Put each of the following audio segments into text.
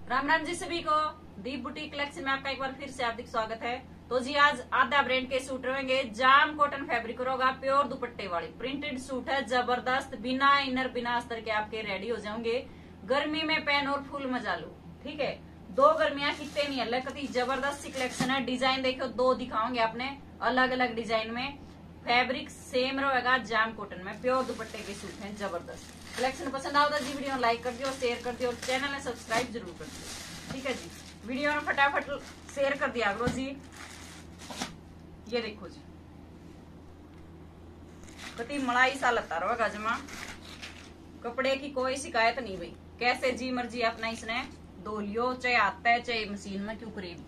राम राम जी सभी को। दीप boutique collection में आपका एक बार फिर से हार्दिक स्वागत है। तो जी आज आधा ब्रांड के सूट रहेंगे। जाम कॉटन फैब्रिक होगा, प्योर दुपट्टे वाले प्रिंटेड सूट है, जबरदस्त, बिना इनर बिना अस्तर के आपके रेडी हो जाओगे। गर्मी में पहन और फुल मजा लो। ठीक है, दो गर्मियां कितने नहीं अलग, कति जबरदस्त सी कलेक्शन है। डिजाइन देखो, दो दिखाओगे आपने अलग अलग डिजाइन में। फैब्रिक सेम रहेगा, जाम कॉटन में प्योर दुपट्टे के सूट हैं, जबरदस्त। कलेक्शन पसंद आओ तो जी वीडियो लाइक कर दियो, शेयर कर दियो और चैनल में सब्सक्राइब जरूर कर दियो। ठीक है जी, वीडियो में फटाफट शेयर कर दिया करो जी। ये देखो जी, कति मलाई सा लता रहेगा जमा, कपड़े की कोई शिकायत नहीं भाई। कैसे जी मर्जी अपना इसने धो लियो, चाहे आता है चाहे मशीन में क्यों करेगी।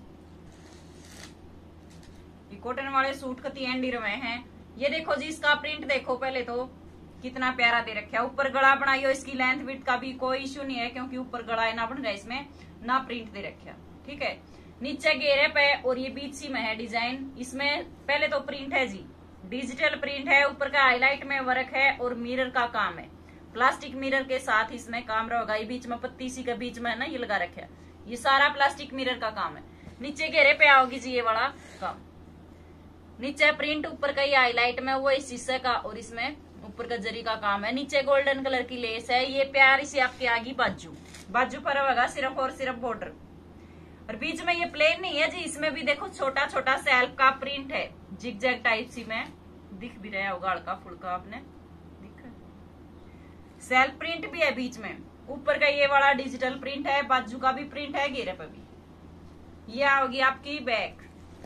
ये कॉटन वाले सूट कति एंडी रहे हैं। ये देखो जी, इसका प्रिंट देखो पहले तो कितना प्यारा दे रखा है। ऊपर गला बनाई हो, इसकी लेंथ विड्थ का भी कोई इश्यू नहीं है क्योंकि ऊपर गला है ना बन रहा है इसमें, ना प्रिंट दे रखा। ठीक है, नीचे घेरे पे और ये बीच सी में है डिजाइन। इसमें पहले तो प्रिंट है जी, डिजिटल प्रिंट है, ऊपर का हाईलाइट में वर्क है और मिरर का काम है। प्लास्टिक मिरर के साथ इसमें काम रहेगा। ये बीच में पत्ती सी के बीच में है ना, ये लगा रखा है, ये सारा प्लास्टिक मिरर का काम है। नीचे घेरे पे आओगी जी ये वाला काम। नीचे प्रिंट, ऊपर का ये हाईलाइट में वो इस शीशे का और इसमें ऊपर का जरी का काम है। नीचे गोल्डन कलर की लेस है। ये प्यारी सी आपकी आगी बाजू पर होगा सिर्फ और सिर्फ बॉर्डर, और बीच में ये प्लेन नहीं है जी। इसमें भी देखो छोटा छोटा सेल्फ का प्रिंट है, जिगजैग टाइप सी में दिख भी रहा होगा, हल्का फुल्का आपने दिख। सेल्फ प्रिंट भी है बीच में। ऊपर का ये वाला डिजिटल प्रिंट है, बाजू का भी प्रिंट है, घेरे पे भी। ये होगी आपकी बैक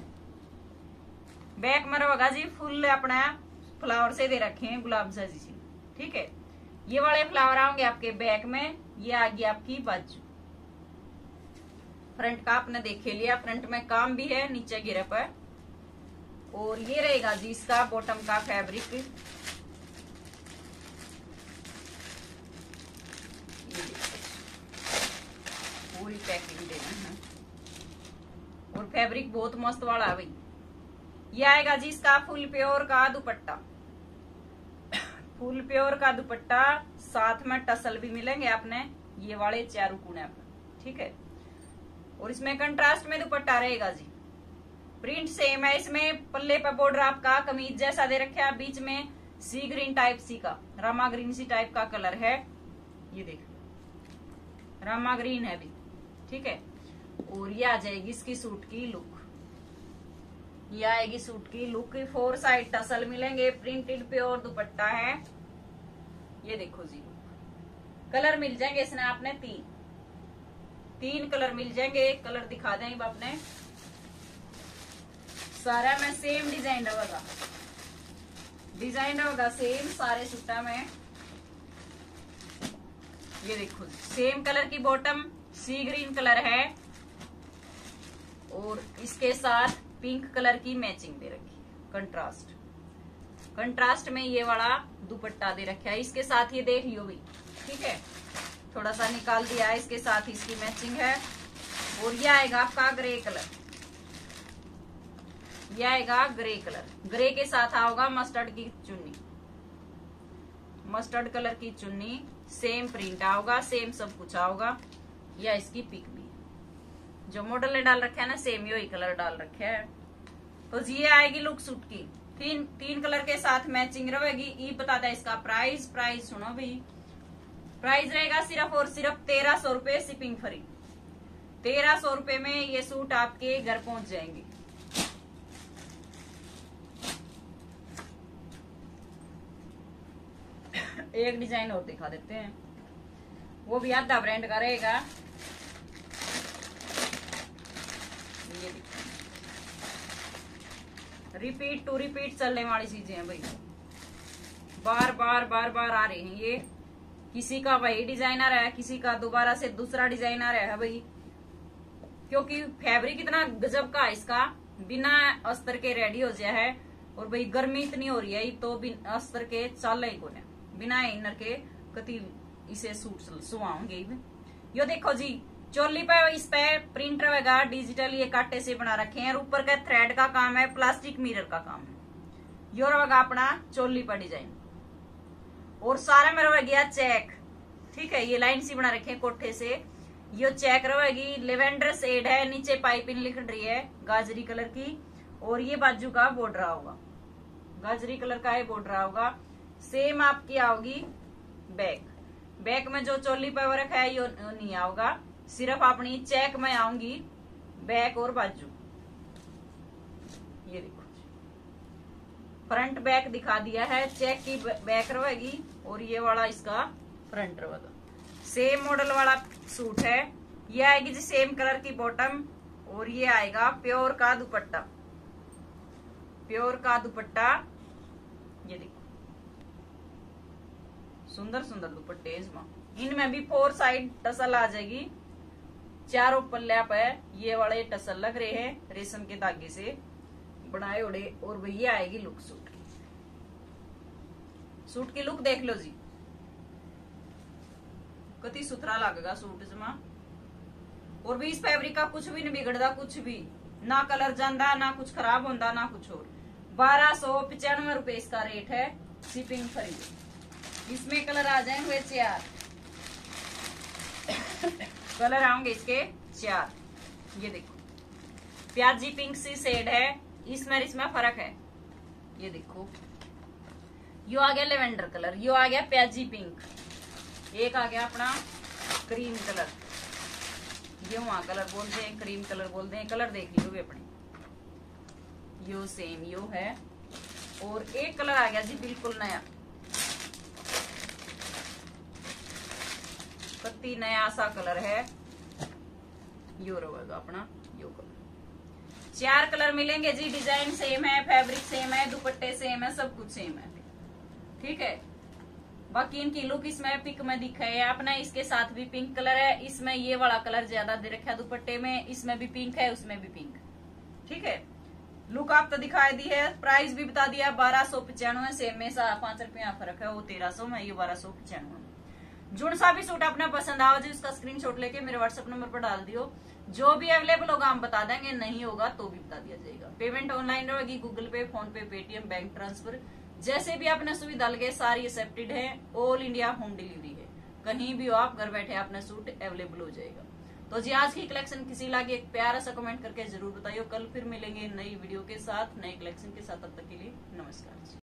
में होगा जी फुल अपना फ्लावर से दे रखे हैं, गुलाब जी। ठीक है, ये वाले फ्लावर आएंगे आपके बैक में। ये आ गई आपकी बाजू। फ्रंट का आपने देखे लिया, फ्रंट में काम भी है, नीचे गिरे पर। और ये रहेगा जी इसका बॉटम का फैब्रिक। पूरी पैकिंग देना है और फैब्रिक बहुत मस्त वाला है भाई। ये आएगा जी इसका फुल प्योर का दुपट्टा, फुल प्योर का दुपट्टा, साथ में टसल भी मिलेंगे आपने ये वाले चारू कोने पर। ठीक है, और इसमें कंट्रास्ट में दुपट्टा रहेगा जी। प्रिंट सेम है, इसमें पल्ले पर बॉर्डर आपका कमीज जैसा दे रखा है, बीच में सी ग्रीन टाइप सी का, रामा ग्रीन सी टाइप का कलर है। ये देख, रामा ग्रीन है भी। ठीक है, और ये आ जाएगी इसकी सूट की लुक। ये आएगी सूट की लुक। 4 साइड टसल मिलेंगे, प्रिंटेड प्योर दुपट्टा है। ये देखो जी, कलर मिल जाएंगे इसमें आपने तीन कलर मिल जाएंगे। कलर दिखा देंगे आपने, सारा में सेम डिजाइन रहेगा, सेम सारे सूटा में। ये देखो जी, सेम कलर की बॉटम, सी ग्रीन कलर है और इसके साथ पिंक कलर की मैचिंग दे रखी है। कंट्रास्ट में ये वाला दुपट्टा दे रखा है। इसके साथ ये देख लियो भाई। ठीक है, थोड़ा सा निकाल दिया है, इसके साथ इसकी मैचिंग है। और ये आएगा आपका ग्रे कलर, ये आएगा ग्रे कलर। ग्रे के साथ आओगा मस्टर्ड की चुन्नी, मस्टर्ड कलर की चुन्नी, सेम प्रिंट आओगा, सेम सब कुछ आओगा। या इसकी पिक भी जो मॉडल ने डाल रखा है ना, सेम यही कलर डाल रखा है। तो ये आएगी लुक सूट की। तीन कलर के साथ मैचिंग रहेगी। ये बता दे इसका प्राइस सुनो भाई। प्राइस रहेगा सिर्फ और सिर्फ 1300 रुपए, शिपिंग फ्री। 1300 रुपए में ये सूट आपके घर पहुंच जाएंगे। एक डिजाइन और दिखा देते हैं, वो भी आधा ब्रांड का रहेगा। रिपीट टू रिपीट चलने वाली चीजें हैं भाई, बार बार आ रहे हैं। ये किसी का वही डिजाइन आ रहा है, किसी का दोबारा से दूसरा डिजाइन आ रहा है भाई, क्योंकि फैब्रिक इतना गजब का इसका, बिना अस्तर के रेडी हो जाए है। और भाई गर्मी इतनी हो रही है तो बिना अस्तर के चल ही को, बिना इनर के कति इसे सूट सुहाओगे। यो देखो जी, चोली पे इस पे प्रिंट रहेगा डिजिटल, ये कांटे से बना रखे हैं। और ऊपर का थ्रेड का काम है, प्लास्टिक मिरर का काम है। यो रहेगा अपना चोली पर डिजाइन। और सारा में रह गया चेक। ठीक है, ये लाइन सी बना रखे हैं कोठे से। यो चेक रहेगी, लेवेंडर शेड है, नीचे पाइपिंग लिख रही है गाजरी कलर की, और ये बाजू का बॉर्डर होगा, गाजरी कलर का ये बॉर्डर होगा। सेम आपकी आओगी बैक, बैक में जो चोली पे वर्क है यो नहीं आओगा, सिर्फ अपनी चेक में आऊंगी बैक और बाजू। ये देखो फ्रंट बैक दिखा दिया है, चेक की बैक रहेगी और ये वाला इसका फ्रंट रहेगा। सेम मॉडल वाला सूट है, ये आएगी जी सेम कलर की बॉटम, और ये आएगा प्योर का दुपट्टा, प्योर का दुपट्टा। ये देखो सुंदर सुंदर दुपट्टे इसमें, इनमें भी 4 साइड टसल आ जाएगी, चारों पल्ले पे ये वाले टसल लग रहे हैं रेशम के धागे से बनाए उड़े, और भैया आएगी लुक सूट की। सूट की लुक देख लो जी, कति सुथरा लगेगा सूट इसमें, और भी इस फैब्रिक का कुछ भी नहीं बिगड़ता, कुछ भी ना कलर जाता, ना कुछ खराब होता, ना कुछ और। 1295 रुपए इसका रेट है, शिपिंग फ्री। इसमें कलर आ जाएंगे 4 कलर आएंगे इसके 4। ये देखो प्याजी पिंक सी शेड है, इसमें फर्क है। ये देखो यो आ गया लेवेंडर कलर, यो आ गया प्याजी पिंक, एक आ गया अपना क्रीम कलर, ये वहां कलर बोलते हैं, क्रीम कलर बोलते हैं, कलर देख लो भी अपने। यो सेम यो है, और एक कलर आ गया जी बिल्कुल नया, कत्ती नया सा कलर है, यो रहेगा अपना यो कलर। 4 कलर मिलेंगे जी, डिजाइन सेम है, फैब्रिक सेम है, दुपट्टे सेम है, सब कुछ सेम है, ठीक है। बाकी इनकी लुक इसमें पिक में दिखा है अपना, इसके साथ भी पिंक कलर है, इसमें ये वाला कलर ज्यादा दे रखा है दुपट्टे में, इसमें भी पिंक है, उसमें भी पिंक, ठीक है। लुक आप तो दिखाई दी है, प्राइस भी बता दिया 1295, सेम में 5 रुपया फर्क है, वो 1300 में, ये 1295। जुड़ सा भी सूट अपना पसंद आओ जी, उसका स्क्रीनशॉट लेके मेरे व्हाट्सएप नंबर पर डाल दियो, जो भी अवेलेबल होगा हम बता देंगे, नहीं होगा तो भी बता दिया जाएगा। पेमेंट ऑनलाइन रहेगी, Google pay, phone pay, Paytm, bank transfer, जैसे भी आपने सुविधा लगे सारी एक्सेप्टेड है, ऑल इंडिया होम डिलीवरी है, कहीं भी हो आप घर बैठे अपना सूट अवेलेबल हो जाएगा। तो जी आज की कलेक्शन किसी लगी एक प्यारा सा कमेंट करके जरूर बताइए, कल फिर मिलेंगे नई वीडियो के साथ, नए कलेक्शन के साथ, तब तक के लिए नमस्कार।